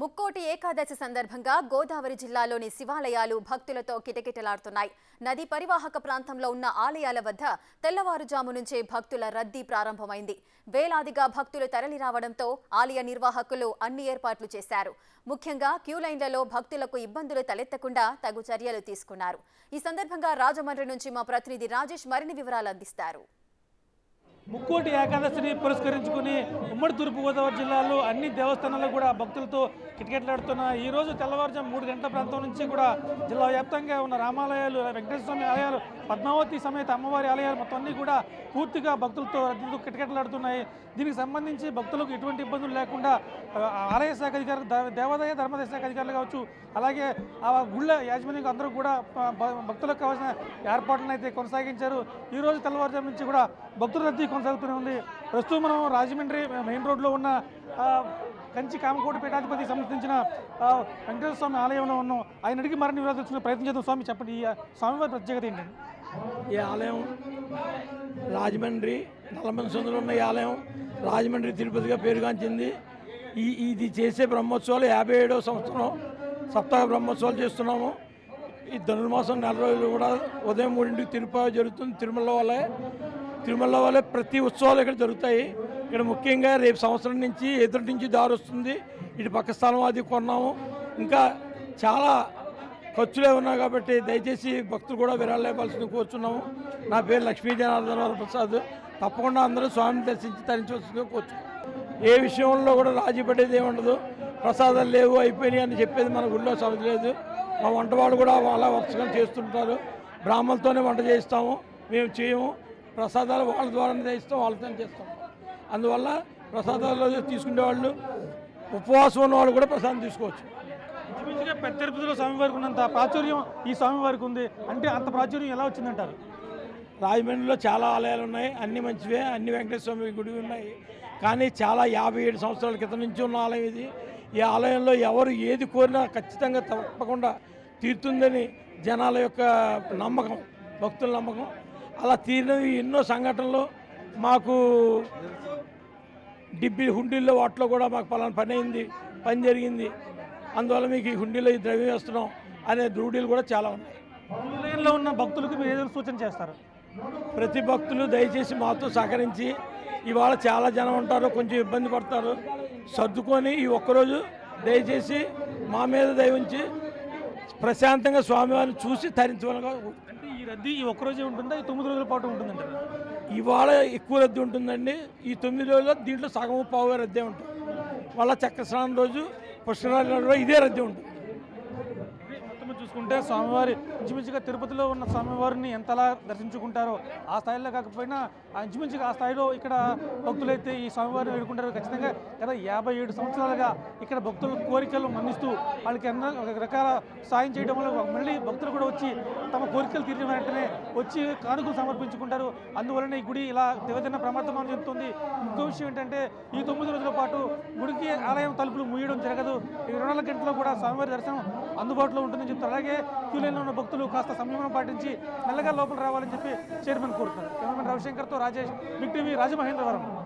ముక్కోటి ఏకాదశి సందర్భంగా గోదావరి జిల్లాలోని శివాలయాలు భక్తులతో కిటకిటలాడుతున్నాయి. నది పరివాహక ప్రాంతంలో ఉన్న ఆలయాల వద్ద తెల్లవారుజాము నుంచే భక్తుల రద్దీ ప్రారంభమైంది. వేలాదిగా భక్తులు తరలిరావడంతో ఆలయ నిర్వాహకులు అన్ని ఏర్పాట్లు చేశారు. ముఖ్యంగా క్యూ లైన్లలో భక్తులకు ఇబ్బందులు తలెత్తకుండా తగు చర్యలు తీసుకున్నారు. ఈ సందర్భంగా రాజమండ్రి నుంచి మా ప్రతినిధి రాజేష్ మరిన్ని వివరాలు అందిస్తారు. ముక్కోటి ఏకాదశిని పురస్కరించుకుని ఉమ్మడి తూర్పుగోదావరి జిల్లాలో అన్ని దేవస్థానాలు కూడా భక్తులతో కిటకిటలాడుతున్న ఈ రోజు తెల్లవారుజాము 3 గంటల ప్రాంతం నుంచి కూడా జిల్లా వ్యాప్తంగా ఉన్న రామాలయాలు, వెంకటేశ్వర స్వామి ఆలయాలు, పద్మావతి సమేత అమ్మవారి ఆలయాలు మొత్తం అన్నీ కూడా పూర్తిగా భక్తులతో రద్దీతో కిటకిటలాడుతున్నాయి. దీనికి సంబంధించి భక్తులకు ఎటువంటి ఇబ్బందులు లేకుండా ఆలయ శాఖ అధికారులు, దేవాదాయ ధర్మాదాయ శాఖ అధికారులు కావచ్చు, అలాగే ఆ గుళ్ళ యాజమాన్యం అందరూ కూడా భక్తులకు కావాల్సిన ఏర్పాట్లను అయితే కొనసాగించారు. ఈ రోజు తెల్లవారుజాము నుంచి కూడా భక్తుల రద్దీ కొనసాగుతూనే ఉంది. ప్రస్తుతం మనం రాజమండ్రి మెయిన్ రోడ్లో ఉన్న కంచి కామకోటి పీఠాధిపతికి సంబంధించిన వెంకటేశ్వర స్వామి ఆలయంలో ఉన్నాం. ఆయన అడిగి మరిన్ని వివరాలు తెలుసుకునే ప్రయత్నం చేద్దాం. స్వామి, చెప్పండి, ఈ స్వామివారి ప్రత్యేకత ఏంటండి? ఈ ఆలయం రాజమండ్రి నల్లమల సందులో ఉన్న ఈ ఆలయం రాజమండ్రి తిరుపతిగా పేరుగాంచింది. ఇది చేసే బ్రహ్మోత్సవాలు 57వ సంవత్సరం సప్తాహ బ్రహ్మోత్సవాలు చేస్తున్నాము. ఈ ధనుర్మాసం 4 రోజులు కూడా ఉదయం 3ంటికి తిరుపతి జరుగుతుంది. తిరుమల వల్లే ప్రతి ఉత్సవాలు ఇక్కడ జరుగుతాయి. ఇక్కడ ముఖ్యంగా రేపు సంవత్సరం నుంచి ఎదుటి నుంచి దారి వస్తుంది. ఇటు పక్క స్థలం అది కొన్నాము. ఇంకా చాలా ఖర్చులే ఉన్నాయి కాబట్టి దయచేసి భక్తులు కూడా విరాళాలు ఇవ్వాల్సింది కోరుచున్నాము. నా పేరు లక్ష్మీ జనార్దన ప్రసాద్. తప్పకుండా అందరూ స్వామిని దర్శించి తరించవలసిందిగా కోరుచున్నాం. ఏ విషయంలో కూడా రాజీ పడేది ఏముండదు. ప్రసాదాలు లేవు, అయిపోయినాయి అని చెప్పేది మన గుడిలో సమస్య లేదు. మా వంట వాళ్ళు కూడా అలా వరుసగా చేస్తుంటారు. బ్రాహ్మణులతోనే వంట చేయిస్తాము, మేము చేయము. ప్రసాదాలు వాళ్ళ ద్వారానే చేయిస్తాం, వాళ్ళతో చేస్తాం. అందువల్ల ప్రసాదాలు తీసుకునే వాళ్ళు, ఉపవాసం ఉన్న వాళ్ళు కూడా ప్రసాదం తీసుకోవచ్చు. ఇంచుమించుగా పెద్ద తిరుపతిలో స్వామివారికి ఉన్నంత ప్రాచుర్యం ఈ స్వామివారికి ఉంది అంటే అంత ప్రాచుర్యం ఎలా వచ్చిందంటారు? రాజమండ్రిలో చాలా ఆలయాలు ఉన్నాయి, అన్ని మంచివే, అన్ని వెంకటేశ్వర స్వామి గుడి ఉన్నాయి. కానీ చాలా 57 సంవత్సరాల క్రితం నుంచి ఉన్న ఆలయం ఇది. ఈ ఆలయంలో ఎవరు ఏది కోరినా ఖచ్చితంగా తప్పకుండా తీరుతుందని జనాల యొక్క నమ్మకం, భక్తుల నమ్మకం. అలా తీరినవి ఎన్నో సంఘటనలు. మాకు హుండీల్లో వాటిలో కూడా మాకు పలానా పని అయింది, పని జరిగింది, అందువల్ల మీకు ఈ హుండీలో ఈ ద్రవ్యం వేస్తున్నాం అనే రూఢీలు కూడా చాలా ఉన్నాయి. ఆన్లైన్లో ఉన్న భక్తులకు మీరు ఏదైనా సూచన చేస్తారు? ప్రతి భక్తులు దయచేసి మాతో సహకరించి, ఇవాళ చాలా జనం ఉంటారు, కొంచెం ఇబ్బంది పడతారు, సర్దుకొని ఈ ఒక్కరోజు దయచేసి మా మీద దయవుంచి ప్రశాంతంగా స్వామివారిని చూసి తరించవలగా. అంటే ఈ రద్దీ ఈ ఒక్కరోజే ఉంటుందా, ఈ 9 రోజుల పాటు ఉంటుందంట? ఇవాళ ఎక్కువ రద్దీ ఉంటుందండి. ఈ 9 రోజుల్లో దీంట్లో సగం పావుగా రద్దీ ఉంటుంది. మళ్ళీ చక్ర స్నానం రోజు, పుష్కరాలు ఇదే రద్దీ ఉంటుంది. మొత్తం చూసుకుంటే స్వామివారి ఇంచుమించుగా తిరుపతిలో ఉన్న స్వామివారిని ఎంతలా దర్శించుకుంటారో ఆ స్థాయిలో కాకపోయినా ఇంచుమించుగా ఆ స్థాయిలో ఇక్కడ భక్తులైతే ఈ స్వామివారిని వేడుకుంటారు. ఖచ్చితంగా గత 57 సంవత్సరాలుగా ఇక్కడ భక్తుల కోరికలు మన్నిస్తూ వాళ్ళకి ఎన్నో రకాల సాయం చేయడం వల్ల మళ్ళీ భక్తులు కూడా వచ్చి తమ కోరికలు తీరిన వెంటనే వచ్చి కానుకలు సమర్పించుకుంటారు. అందువలన ఈ గుడి ఇలా దివదిన ప్రమాదం చెందుతుంది. ఇంకో విషయం ఏంటంటే ఈ 9 రోజుల పాటు గుడికి ఆలయం తలుపులు మూయడం జరగదు. 24 గంటల్లో కూడా స్వామివారి దర్శనం అందుబాటులో ఉంటుందని చెప్తారు. అలాగే క్యూ లైన్లో ఉన్న భక్తులు కాస్త సంయమనం పాటించి మెల్లగా లోపల రావాలని చెప్పి చైర్మన్ కోరుతున్నారు. కెమెరామెన్ రవిశంకర్తో రాజేష్, బిగ్ టీవీ, రాజమహేంద్రవరం.